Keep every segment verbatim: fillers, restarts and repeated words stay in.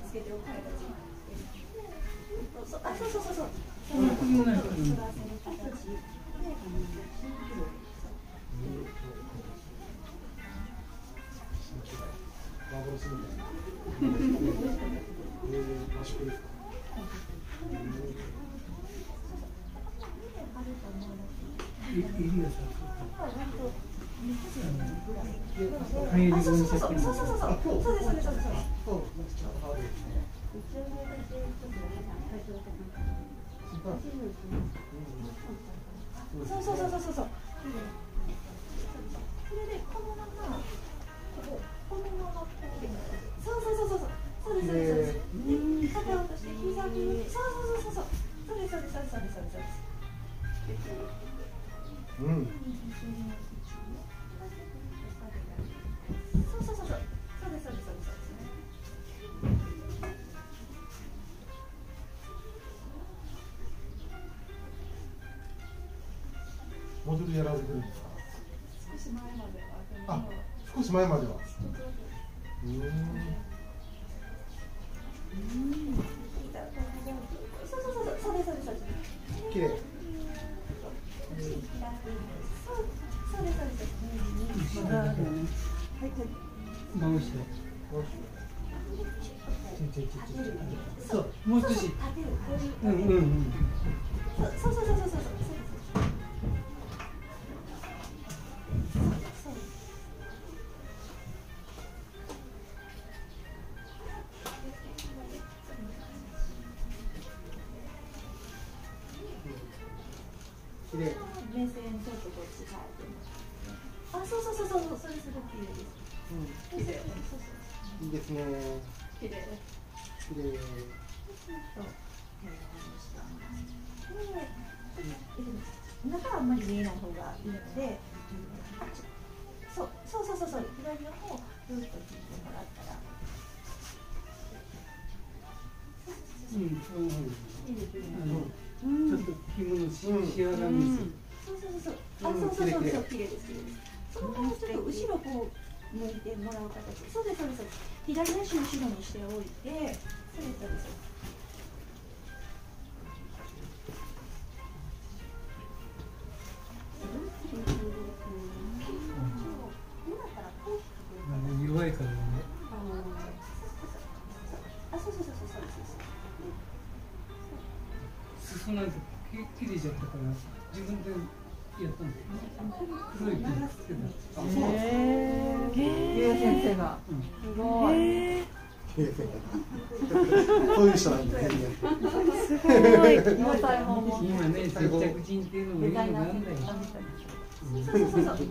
つけておく形。そう、あ、そうそうそうそう。そうそうそうそうそうそう。それでこのままこここのままこうそうそうそうそうそうそうですそうですそうです。で肩を落として膝にそうそうそうそうそうですそうですそうですそうですそうです。うん。そうそうそうそうそうですそうですそうですそうです。 モデルやられてるんですか。 少し前までは。 あ、少し前までは。うん。 そうそうそうそうそうですそうですそうです。 綺麗。 そうそうですそうです。 まだあるね。 はいはい。 真後ろ。そう、もう少し。うんうんうん。 そうそうそうそうそうそう。 綺麗。 目線ちょっとこっち変えて。あ、そうそうそうそうそう、それすごく綺麗です。 うん、綺麗。いいですね。 綺麗。 綺麗。 中はあんまり見えない方がいいので、そうそうそうそうそう、左の方をずっと聞いてもらったら。 うん、そういうふうに。 いいですね。 ちょっと紐のしわが見せ。 そうそうそうそう。あ、そうそうそうそう、綺麗です綺麗です。そのままちょっと後ろこう向いてもらう形。そうですそうです。左足を後ろにしておいて、そうですそうです。 弱いからね。 あ、そうそうそうそうそうです。 裾なんて切れちゃったから自分でやったんだよ。黒い毛つけた。 へえ。先生が。すごい。 そういう人なんだね。 すごい。 今ね、接着芯っていうのもいいのがあるんだよ。 そうそうそうそう。すごい綺麗。綺麗です。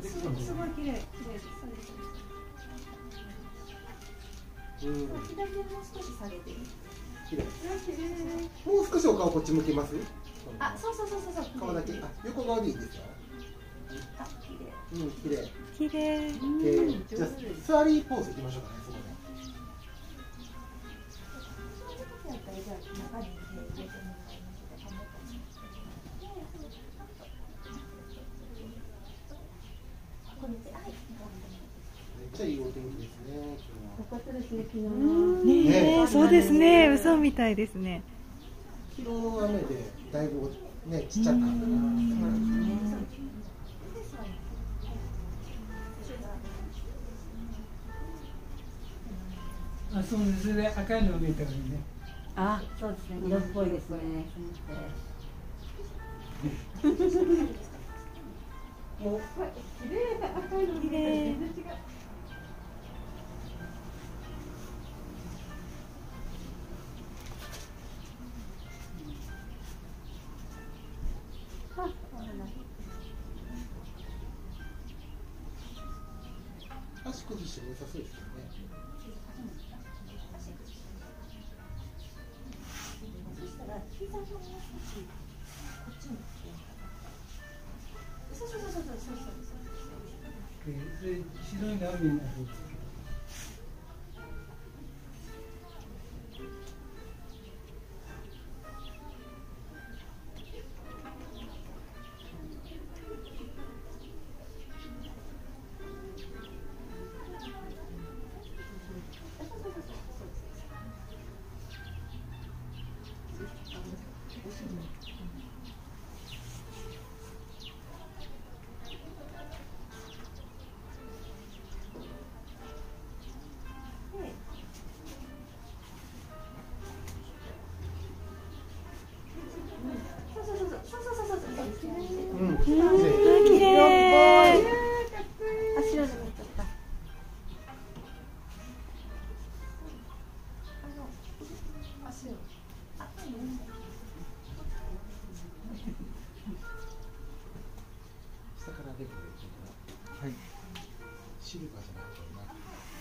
左でもう少し下げてみる。 綺麗。もう少しお顔こっち向けます？ あ、そうそうそうそうそう。 顔だけ。あ、横側でいいですよ。 あ、綺麗。 うん、綺麗。 綺麗。 じゃあ座りポーズいきましょうかね、そこで。めっちゃいいお天気ですね。 よかったですね、昨日。 ねえ、そうですね。嘘みたいですね。 昨日の雨でだいぶね、ちっちゃったんだな。 あ、そうです。それで赤いのが見えたからね。 あ、そうですね。色っぽいですね。もう綺麗な赤いの見えたら全然違う。 足崩しても良さそうですよね。 そしたら膝のもう少しこっちに。そうそうそうそうそうそうそう。 で、白いのは見えない。 そう足を。あ、いいね。 下から出てくるから。はい。シルバーじゃないとな。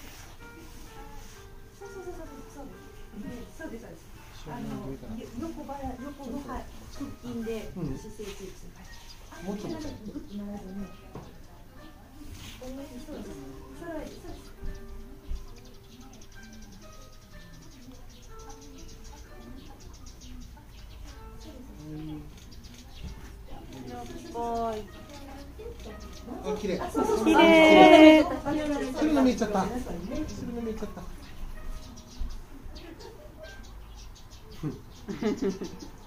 そうそうそうそうそうです。そうですそうです。 正あの面上から。 横腹横の腹筋で姿勢キープ。 もうちょっと。 グッとならずに。同じそうです。そうですそうです。 あ、綺麗。 綺麗。 汁の見えちゃった。汁の見えちゃった。